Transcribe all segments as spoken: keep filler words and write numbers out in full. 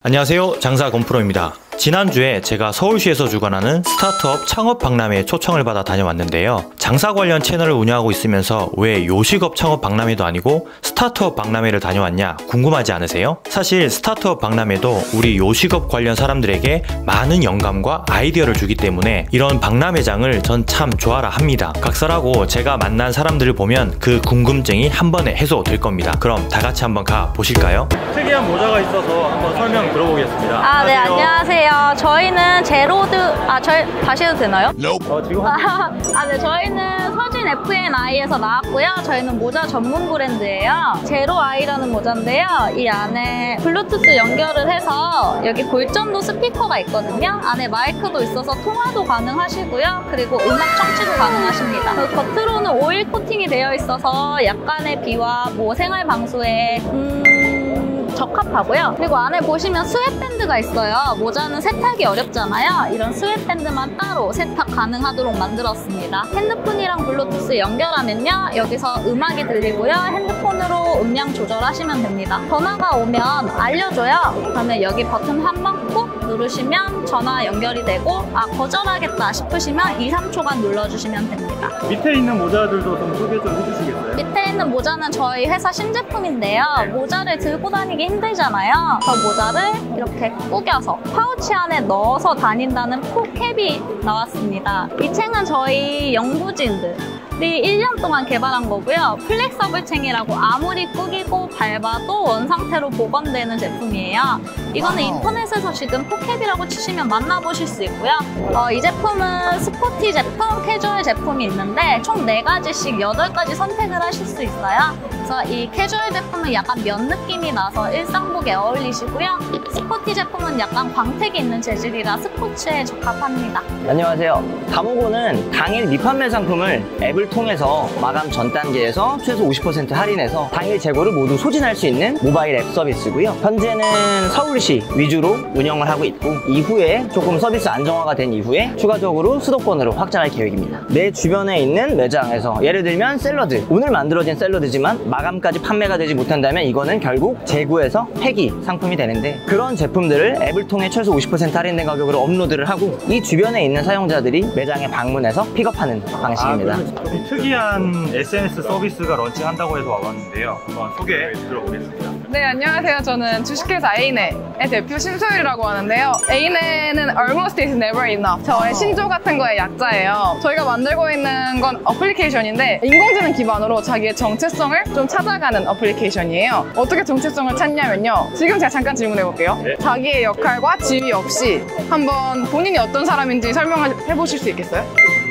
안녕하세요, 장사 건프로입니다. 지난주에 제가 서울시에서 주관하는 스타트업 창업 박람회에 초청을 받아 다녀왔는데요. 장사 관련 채널을 운영하고 있으면서 왜 요식업 창업 박람회도 아니고 스타트업 박람회를 다녀왔냐 궁금하지 않으세요? 사실 스타트업 박람회도 우리 요식업 관련 사람들에게 많은 영감과 아이디어를 주기 때문에 이런 박람회장을 전 참 좋아라 합니다. 각설하고 제가 만난 사람들을 보면 그 궁금증이 한 번에 해소될 겁니다. 그럼 다 같이 한번 가 보실까요? 특이한 모자가 있어서 한번 설명 들어보겠습니다. 아, 네, 안녕하세요. 저희는 제로드, 아, 저희 다시 해도 되나요? 어, 지금 아, 아, 네, 저희는 서진 에프엔아이에서 나왔고요. 저희는 모자 전문 브랜드예요. 제로아이라는 모자인데요. 이 안에 블루투스 연결을 해서 여기 골전도 스피커가 있거든요. 안에 마이크도 있어서 통화도 가능하시고요. 그리고 음악 청취도 가능하십니다. 그 겉으로는 오일 코팅이 되어 있어서 약간의 비와 뭐 생활 방수에 음... 적합하고요. 그리고 안에 보시면 스웨트밴드가 있어요. 모자는 세탁이 어렵잖아요. 이런 스웨트밴드만 따로 세탁 가능하도록 만들었습니다. 핸드폰이랑 블루투스 연결하면요, 여기서 음악이 들리고요. 핸드폰으로 음량 조절하시면 됩니다. 전화가 오면 알려줘요. 그러면 여기 버튼 한 번 꾹 누르시면 전화 연결이 되고, 아, 거절하겠다 싶으시면 이, 삼 초간 눌러주시면 됩니다. 밑에 있는 모자들도 좀 소개 좀 해주시겠어요? 밑에 있는 모자는 저희 회사 신제품인데요. 모자를 들고 다니기 힘들잖아요. 저 모자를 이렇게 꾸겨서 파우치 안에 넣어서 다닌다는 포캡이 나왔습니다. 이 챙은 저희 연구진들이 일 년 동안 개발한 거고요. 플렉서블 챙이라고 아무리 꾸기고 밟아도 원상태로 복원되는 제품이에요. 이거는 인터넷에서 지금 포캡이라고 치시면 만나보실 수 있고요. 어, 이 제품은 스포티 제품, 캐주얼 제품이 있는데 총 네 가지씩 여덟 가지 선택을 하실 수 있어요. 그래서 이 캐주얼 제품은 약간 면 느낌이 나서 일상복에 어울리시고요. 스포티 제품은 약간 광택이 있는 재질이라 스포츠에 적합합니다. 안녕하세요. 다모고는 당일 미판매 상품을 앱을 통해서 마감 전 단계에서 최소 오십 퍼센트 할인해서 당일 재고를 모두 소진할 수 있는 모바일 앱 서비스고요. 현재는 서울시 위주로 운영을 하고 있고, 이후에 조금 서비스 안정화가 된 이후에 추가적으로 수도권으로 확장할 계획입니다. 내 주변에 있는 매장에서 예를 들면 샐러드, 오늘 만들어진 샐러드지만 마감까지 판매가 되지 못한다면 이거는 결국 재고에서 폐기 상품이 되는데, 그런 제품들을 앱을 통해 최소 오십 퍼센트 할인된 가격으로 업로드를 하고 이 주변에 있는 사용자들이 매장에 방문해서 픽업하는 방식입니다. 아, 특이한 에스엔에스 서비스가 런칭한다고 해서 와봤는데요. 한번 소개 들어보겠습니다. 네, 안녕하세요. 저는 주식회사 에이넷의 대표 신소율이라고 하는데요. 에이넷은 Almost is never enough. 저의 신조 같은 거의 약자예요. 저희가 만들고 있는 건 어플리케이션인데 인공지능 기반으로 자기의 정체성을 좀 찾아가는 어플리케이션이에요. 어떻게 정체성을 찾냐면요. 지금 제가 잠깐 질문해 볼게요. 네. 자기의 역할과 지위 없이 한번 본인이 어떤 사람인지 설명을 해보실 수 있겠어요?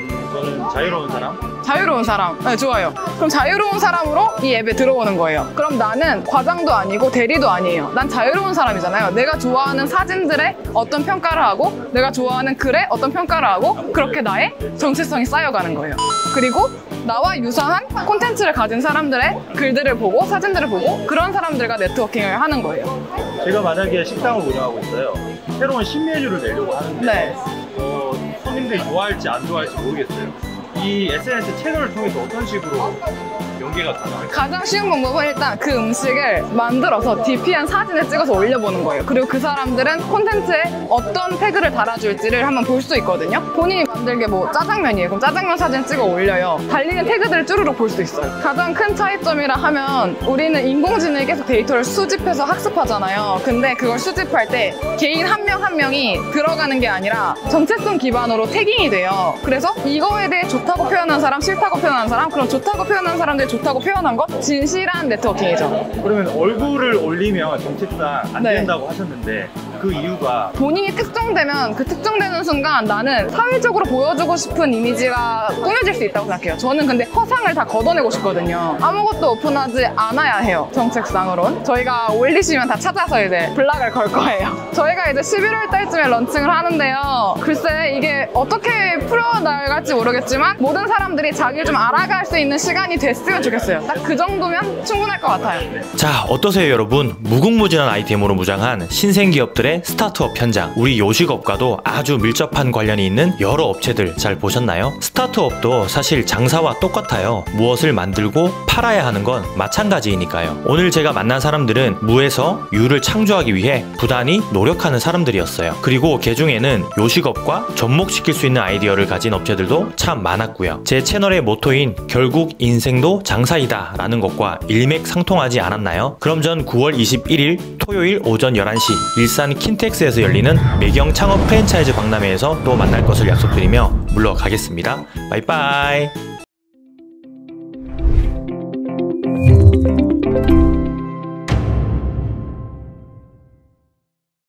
저는 자유로운 사람? 자유로운 사람. 네, 좋아요. 그럼 자유로운 사람으로 이 앱에 들어오는 거예요. 그럼 나는 과장도 아니고 대리도 아니에요. 난 자유로운 사람이잖아요. 내가 좋아하는 사진들에 어떤 평가를 하고 내가 좋아하는 글에 어떤 평가를 하고 그렇게 나의 정체성이 쌓여가는 거예요. 그리고 나와 유사한 콘텐츠를 가진 사람들의 글들을 보고 사진들을 보고 그런 사람들과 네트워킹을 하는 거예요. 제가 만약에 식당을 운영하고 있어요. 새로운 신메뉴를 내려고 하는데 네. 어, 손님들이 좋아할지 안 좋아할지 모르겠어요. 이 에스엔에스 채널을 통해서 어떤 식으로 연계가 가능할까요? 가장 쉬운 방법은 일단 그 음식을 만들어서 디피한 사진을 찍어서 올려보는 거예요. 그리고 그 사람들은 콘텐츠에 어떤 태그를 달아줄지를 한번 볼 수 있거든요. 본인이 만든 게 뭐 짜장면이에요. 그럼 짜장면 사진 찍어 올려요. 달리는 태그들을 쭈루룩 볼 수 있어요. 가장 큰 차이점이라 하면 우리는 인공지능이 계속 데이터를 수집해서 학습하잖아요. 근데 그걸 수집할 때 개인 한 명 한 명이 들어가는 게 아니라 정체성 기반으로 태깅이 돼요. 그래서 이거에 대해 좋다고 표현한 사람, 싫다고 표현한 사람, 그럼 좋다고 표현한 사람들이 좋다고 표현한 것? 진실한 네트워킹이죠. 그러면 얼굴을 올리면 정체상 안 네. 된다고 하셨는데 그 이유가 본인이 특정되면 그 특정되는 순간 나는 사회적으로 보여주고 싶은 이미지가 꾸며질 수 있다고 생각해요. 저는 근데 허상을 다 걷어내고 싶거든요. 아무것도 오픈하지 않아야 해요. 정책상으론. 저희가 올리시면 다 찾아서 이제 블락을 걸 거예요. 저희가 이제 십일월 달쯤에 런칭을 하는데요. 글쎄 이게 어떻게 풀어나갈지 모르겠지만 모든 사람들이 자기를 좀 알아갈 수 있는 시간이 됐으면 좋겠어요. 딱 그 정도면 충분할 것 같아요. 자, 어떠세요 여러분? 무궁무진한 아이템으로 무장한 신생기업들의 오늘의 스타트업 현장, 우리 요식업과도 아주 밀접한 관련이 있는 여러 업체들 잘 보셨나요? 스타트업도 사실 장사와 똑같아요. 무엇을 만들고 팔아야 하는 건 마찬가지이니까요. 오늘 제가 만난 사람들은 무에서 유를 창조하기 위해 부단히 노력하는 사람들이었어요. 그리고 그 중에는 요식업과 접목시킬 수 있는 아이디어를 가진 업체들도 참 많았고요. 제 채널의 모토인 결국 인생도 장사이다 라는 것과 일맥상통하지 않았나요? 그럼 전 구월 이십일일 토요일 오전 열한 시 일산 킨텍스에서 열리는 매경 창업 프랜차이즈 박람회에서 또 만날 것을 약속드리며 물러가겠습니다. 바이바이.